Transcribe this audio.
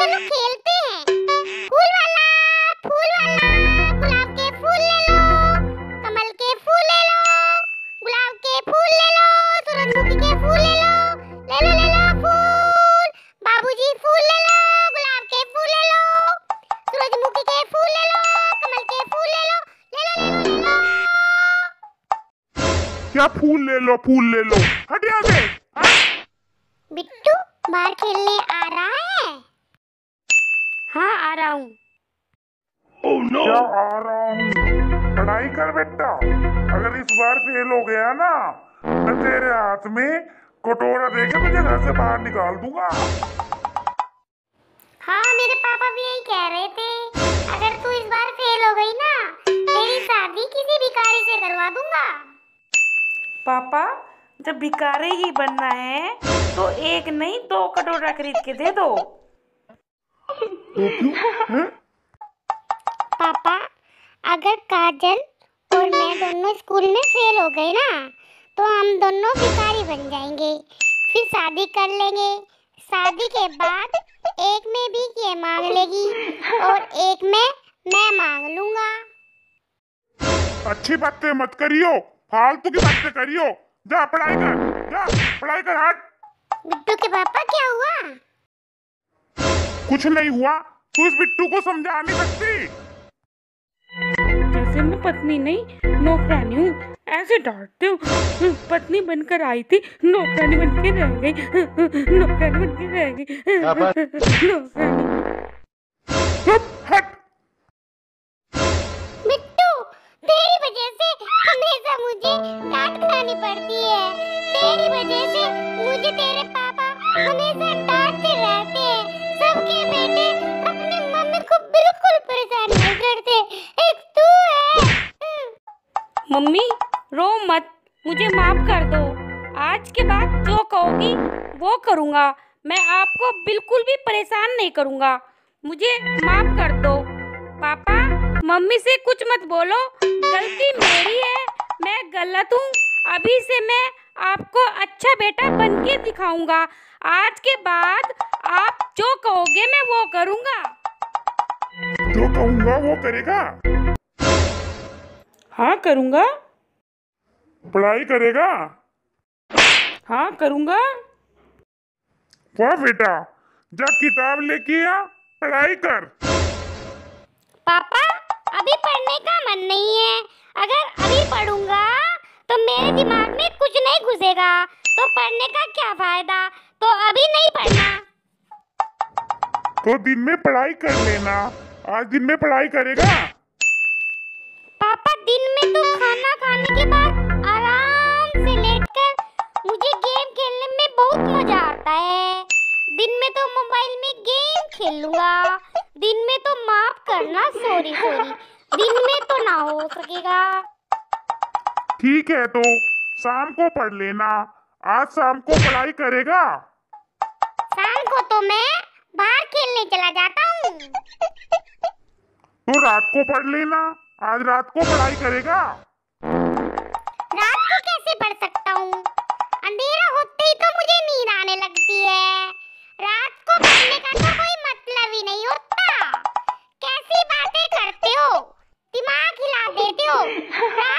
दोनों खेलते हैं। फूल वाला, गुलाब के फूल ले लो, कमल के फूल ले लो, गुलाब के फूल ले लो, सूरजमुखी के फूल ले लो, ले लो फूल। बाबूजी फूल ले लो, गुलाब के फूल ले लो, सूरजमुखी के फूल ले लो, कमल के फूल ले लो, ले लो। क्या फूल ले लो, हट यहाँ से। बिट्टू बाहर खेलने आ रहा है? हाँ आ रहा हूँ। Oh, no. क्या आ रहा हूँ? पढ़ाई कर बेटा, अगर इस बार फेल हो गया ना मैं तेरे हाथ में कटोरा देके तुझे घर से बाहर निकाल दूंगा। हाँ मेरे पापा भी यही कह रहे थे, अगर तू इस बार फेल हो गई ना तेरी शादी किसी भिखारी से करवा दूंगा। पापा जब भिखारी ही बनना है तो एक नहीं 2 कटोरा खरीद के दे दो। पापा अगर काजल और मैं दोनों स्कूल में फेल हो गए ना तो हम दोनों भिखारी बन जाएंगे, फिर शादी कर लेंगे। शादी के बाद एक में भी ये मांग लेगी और एक में मैं मांग लूंगा। अच्छी बातें मत करियो, फालतू की बातें करियो। जा पढ़ाई कर हट। बिट्टू के पापा क्या हुआ? कुछ नहीं हुआ, तू इस बिट्टू को समझा नहीं सकती। जैसे मैं पत्नी नहीं नौकरानी हूँ, ऐसे डांटते हो। पत्नी बनकर आई थी, नौकरानी बन के रह गई, नौकरानी बन के रह गई, नौकरानी। चुप हट। बिट्टू तेरी वजह से हमेशा मुझे डांट खानी पड़ती है। तेरी वजह से मुझे तेरे पापा हमेशा डांटते रहते हैं। सबके बेटे अपनी मम्मी को बिल्कुल परेशान नहीं करते, एक तू है। मम्मी रो मत, मुझे माफ कर दो। आज के बाद जो कहोगी वो करूँगा, मैं आपको बिल्कुल भी परेशान नहीं करूँगा। मुझे माफ कर दो। पापा मम्मी से कुछ मत बोलो, गलती मेरी है, मैं गलत हूँ। अभी से मैं आपको अच्छा बेटा बन के दिखाऊंगा। आज के बाद आप जो कहोगे मैं वो करूँगा। जो कहूँगा वो करेगा? हाँ करूँगा। पढ़ाई करेगा? हाँ करूँगा। वाह बेटा, जा किताब लेके आ, पढ़ाई कर। पापा अभी पढ़ने का मन नहीं है, अगर अभी पढ़ूंगा तो मेरे दिमाग में कुछ नहीं घुसेगा, तो पढ़ने का क्या फायदा, तो अभी नहीं पढ़ना। तो दिन में पढ़ाई कर लेना, आज दिन में पढ़ाई करेगा? पापा दिन में तो खाना खाने के बाद आराम से लेटकर मुझे गेम खेलने में बहुत मजा आता है। दिन में तो मोबाइल में गेम खेल लूंगा। दिन में तो माफ करना, सॉरी दिन में तो ना हो सकेगा। ठीक है तो शाम को पढ़ लेना, आज शाम को पढ़ाई करेगा? शाम को तो मैं बाहर खेलने चला जाता हूँ। तो रात को पढ़ लेना, आज रात को पढ़ाई करेगा? रात को कैसे पढ़ सकता हूँ, अंधेरा होते ही तो मुझे नींद आने लगती है। रात को पढ़ने का तो कोई मतलब ही नहीं होता। कैसी बातें करते हो, दिमाग हिला देते हो।